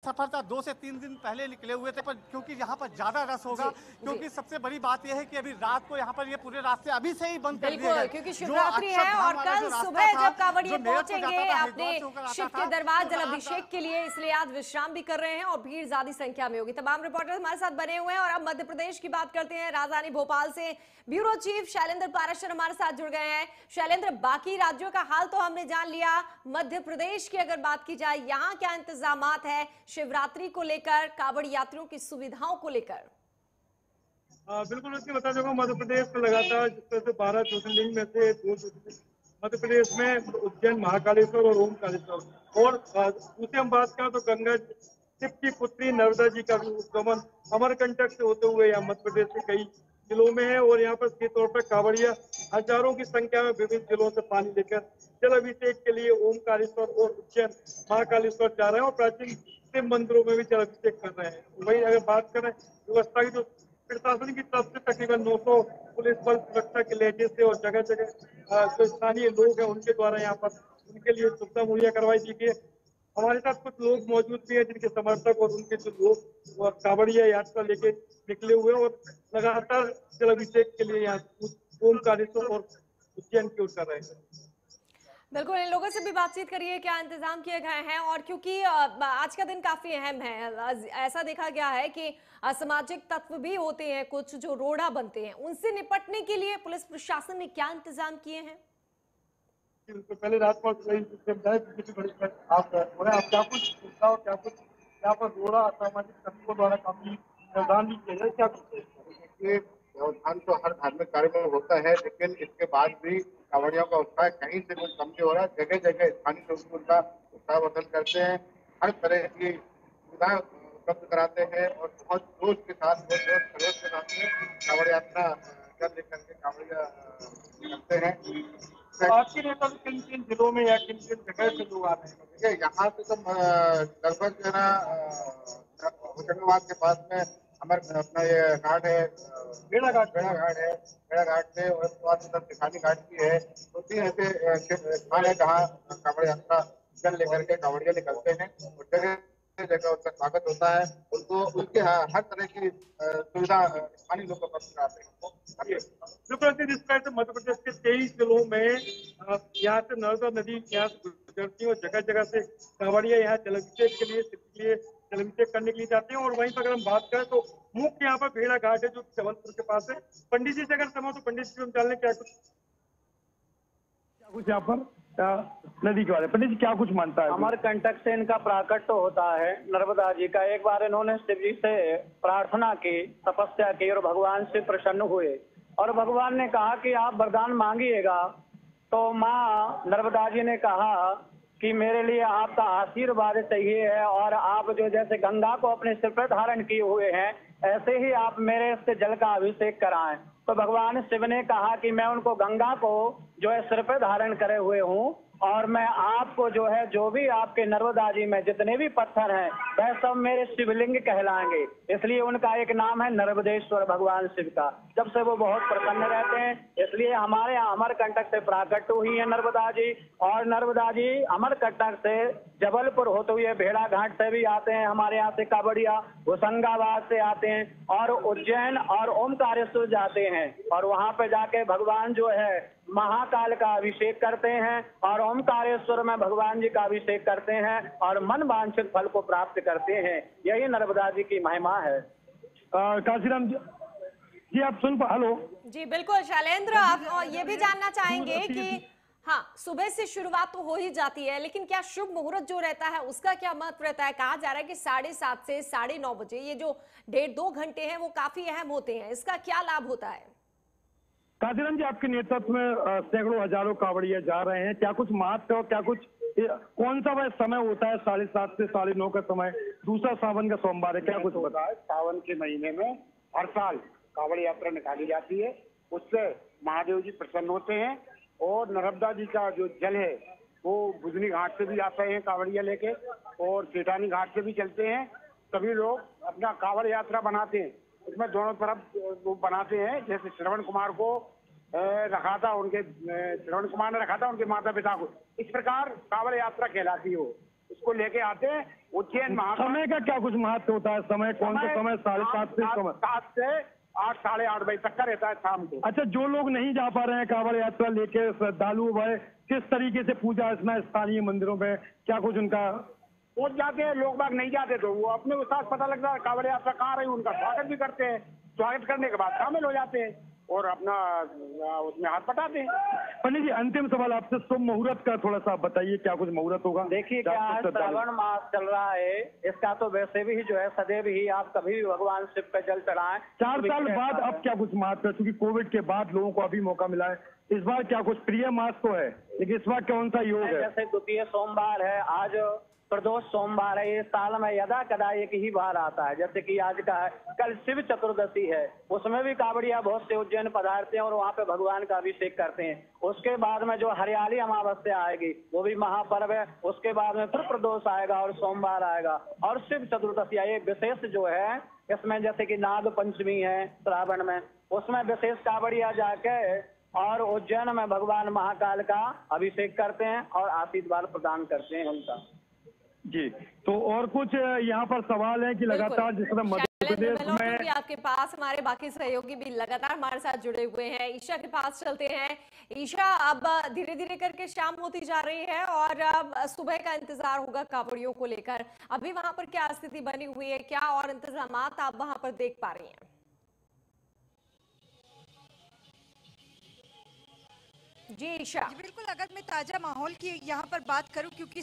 सफर था 2 से 3 दिन पहले निकले हुए थे, पर क्योंकि यहाँ पर ज्यादा रस होगा, क्योंकि सबसे बड़ी बात यह है कि अभी रात को यहाँ पर ये पूरे रास्ते अभी से ही बंद कर दिए गए, क्योंकि शिवरात्रि है और कल सुबह जब कांवड़िए पहुंचेंगे अपने शिव के दरबार जलाभिषेक के लिए, इसलिए आज विश्राम भी कर रहे हैं और भीड़ ज्यादा संख्या में होगी। तमाम रिपोर्टर हमारे साथ बने हुए हैं और अब मध्य प्रदेश की बात करते हैं। राजधानी भोपाल से ब्यूरो चीफ शैलेंद्र पाराशर हमारे साथ जुड़ गए हैं। शैलेंद्र, बाकी राज्यों का हाल तो हमने जान लिया, मध्य प्रदेश की अगर बात की जाए, यहाँ क्या इंतजामात है शिवरात्रि को लेकर, कांवड़ यात्रियों की सुविधाओं को लेकर? बिल्कुल, उसकी बता दूंगा, मध्य प्रदेश में लगातार जिस तरह से 12 ज्योतिर्लिंग में से 2 ज्योतिर्लिंग मध्य प्रदेश में उज्जैन, महाकालेश्वर और ओमकारेश्वर, और दूसरी हम बात करें तो गंगा शिव की पुत्री नर्मदा जी का भी उद्गमन अमरकंटक से होते हुए यहाँ मध्य प्रदेश के कई जिलों में है। और यहाँ पर सीधे तौर पर कांवड़िया हजारों की संख्या में विभिन्न जिलों से पानी लेकर जल अभिषेक के लिए ओमकारेश्वर और उज्जैन, महाकालेश्वर जा रहे हैं और प्राचीन शिव मंदिरों में भी जल अभिषेक कर रहे हैं। वही अगर बात करें व्यवस्था की, तो प्रशासन की तरफ से तकरीबन 900 पुलिस बल सुरक्षा के लहजे से और जगह जगह जो स्थानीय लोग हैं उनके द्वारा यहाँ पर उनके लिए सुविधा मुहैया करवाई दी गई। हमारे साथ कुछ लोग मौजूद भी हैं जिनके समर्थक और उनके जो लोग कांवड़िया यात्रा लेके निकले हुए हैं और लगातार जल अभिषेक के लिए यहाँ ओमकारेश्वर और उज्जैन की ओर कर रहे हैं। बिल्कुल, इन लोगों से भी बातचीत करिए, क्या इंतजाम किए गए हैं। और क्योंकि आज का दिन काफी अहम है, ऐसा देखा गया है कि असामाजिक तत्व भी होते हैं कुछ जो रोड़ा बनते हैं, उनसे निपटने के लिए पुलिस प्रशासन ने क्या इंतजाम किए हैं? पहले राजपाल आप क्या कुछ यहाँ पर रोड़ा असामाजिक तत्वों द्वारा काफी व्यवधान भी किया जाए, क्या कुछ? व्यवधान तो हर धार्मिक कार्य में होता है, लेकिन इसके बाद भी कांवड़ियों का उत्साह कहीं से कुछ कम नहीं हो रहा है। जगह जगह स्थानीय लोग उनका उत्साहवर्धन करते हैं, हर तरह की सुविधाएं उपलब्ध कराते हैं और बहुत जोश के साथ खरोश के साथ में कांवड़ यात्रा कर लेकर के कांवड़िया करते हैं। आपके नेता किन किन जिलों में या किन किन जगह से लोग आ रहे हैं? देखिए, यहाँ से तो लगभग जो है ना होशंगाबाद के पास में हमारे अपना ये घाट है, बेड़ा घाट है, बेड़ा घाट से, और उसके बाद उधर तिखानी घाट भी है। तो 3 ऐसे स्थान है जहाँ कांवड़ यात्रा जल लेकर के कांवड़िया निकलते हैं और जगह जगह उनका स्वागत होता है। उनको उनके हर तरह की सुविधा स्थानीय लोग उपलब्ध कराते हैं। बिल्कुल, जिस तरह से मध्य प्रदेश के 23 जिलों में यहाँ से नर्मदा नदी यहाँ से गुजरती है और जगह जगह से कांवड़िया यहाँ जलाभिषेक के लिए जलाभिषेक करने के लिए जाते हैं। और वहीं पर अगर हम बात करें तो मुख्य यहाँ पर भेड़ा घाट है जो जबलपुर के पास है। पंडित जी से अगर समय तो पंडित जी हम जान लें क्या कुछ यहाँ पर नदी के बारे में पंडित जी क्या कुछ मानता है? अमरकंटक से इनका प्राकट्य होता है नर्मदा जी का। एक बार इन्होंने शिव जी से प्रार्थना की, तपस्या की और भगवान से प्रसन्न हुए और भगवान ने कहा कि आप वरदान मांगिएगा। तो माँ नर्मदा जी ने कहा कि मेरे लिए आपका आशीर्वाद चाहिए है और आप जो जैसे गंगा को अपने सिर पर धारण किए हुए हैं, ऐसे ही आप मेरे से जल का अभिषेक कराएं। तो भगवान शिव ने कहा कि मैं उनको गंगा को जो है सिर पर धारण करे हुए हूँ और मैं आपको जो है जो भी आपके नर्मदा जी में जितने भी पत्थर हैं वह सब मेरे शिवलिंग कहलाएंगे। इसलिए उनका एक नाम है नर्मदेश्वर भगवान शिव का। जब से वो बहुत प्रसन्न रहते हैं, इसलिए हमारे यहाँ अमरकंटक से प्राकट्य हुई है नर्मदा जी। और नर्मदा जी अमरकंटक से जबलपुर होते हुए भेड़ा घाट से भी आते हैं, हमारे यहाँ से कांवड़िया होशंगाबाद से आते हैं और उज्जैन और ओमकारेश्वर जाते हैं और वहाँ पे जाके भगवान जो है महाकाल का अभिषेक करते हैं और ओमकारेश्वर में भगवान जी का अभिषेक करते हैं और मन वांछित फल को प्राप्त करते हैं। यही नर्मदा जी की महिमा है। काशीराम जी आप सुन पा? हेलो जी बिल्कुल शैलेंद्र, आप ये भी जानना चाहेंगे कि हाँ, सुबह से शुरुआत तो हो ही जाती है, लेकिन क्या शुभ मुहूर्त जो रहता है उसका क्या महत्व रहता है? कहा जा रहा है कि 7:30 से 9:30 बजे ये जो 1.5-2 घंटे हैं वो काफी अहम होते हैं, इसका क्या लाभ होता है? काशीराम जी, आपके नेतृत्व में सैकड़ों हजारों कांवड़िया जा रहे हैं, क्या कुछ महत्व और क्या कुछ कौन सा वह समय होता है 7:30 से 9:30 का समय? दूसरा सावन का सोमवार है, क्या कुछ होता है? सावन के महीने में हर साल कांवड़ यात्रा निकाली जाती है, उससे महादेव जी प्रसन्न होते हैं और नर्मदा जी का जो जल है वो बुधनी घाट से भी आते हैं कांवड़िया लेके और सेठानी घाट से भी चलते हैं। सभी लोग अपना कांवड़ यात्रा बनाते हैं, उसमें दोनों तरफ वो बनाते हैं। जैसे श्रवण कुमार को रखा था, श्रवण कुमार ने रखा था उनके माता पिता को, इस प्रकार कांवड़ यात्रा कहलाती है। वो उसको लेके आते हैं उज्जैन समय का क्या कुछ महत्व होता है? समय कौन सा समय? 7:30 से समय 7 से 8, साढ़े 8 बजे तक का रहता है शाम को। अच्छा, जो लोग नहीं जा पा रहे हैं कांवड़ यात्रा लेके, श्रद्धालु भाई किस तरीके से पूजा अर्चना स्थानीय मंदिरों में क्या कुछ उनका पहुंच जाते हैं? लोग बाग नहीं जाते तो वो अपने के साथ पता लगता है कांवड़ यात्रा कहाँ रही, उनका स्वागत भी करते हैं। स्वागत करने के बाद शामिल हो जाते हैं और अपना उसमें हाथ बटाते हैं। पंडित जी, अंतिम सवाल आपसे, शुभ मुहूर्त का थोड़ा सा बताइए, क्या कुछ मुहूर्त होगा? देखिए, क्या आज श्रावण मास चल रहा है, इसका तो वैसे भी जो है सदैव ही आप कभी भी भगवान शिव पे जल चढ़ाएं। 4 साल बाद अब क्या कुछ महत्व है? क्योंकि कोविड के बाद लोगों को अभी मौका मिला है, इस बार क्या कुछ प्रिय मास तो है, लेकिन इस बार कौन सा योग है? जैसे द्वितीय सोमवार है, आज प्रदोष सोमवार है, ये साल में यदा कदा एक ही बार आता है। जैसे कि आज का है, कल शिव चतुर्दशी है, उसमें भी कांवड़िया बहुत से उज्जैन पधारते हैं और वहाँ पे भगवान का अभिषेक करते हैं। उसके बाद में जो हरियाली अमावस्या आएगी वो भी महापर्व है। उसके बाद में फिर प्रदोष आएगा और सोमवार आएगा और शिव चतुर्दशी ये विशेष जो है इसमें, जैसे कि नाग पंचमी है श्रावण में, उसमें विशेष कांवड़िया जाके और उज्जैन में भगवान महाकाल का अभिषेक करते हैं और आशीर्वाद प्रदान करते हैं उनका। जी, तो और कुछ यहाँ पर सवाल है कि लगातार जिस तरह मध्य प्रदेश में आपके पास हमारे बाकी सहयोगी भी लगातार हमारे साथ जुड़े हुए हैं। ईशा के पास चलते हैं। ईशा, अब धीरे धीरे करके शाम होती जा रही है और अब सुबह का इंतजार होगा कांवड़ियों को लेकर। अभी वहां पर क्या स्थिति बनी हुई है, क्या और इंतजामात आप वहां पर देख पा रही हैं? जी ईशा। बिल्कुल, अगर मैं ताजा माहौल की यहाँ पर बात करूं, क्योंकि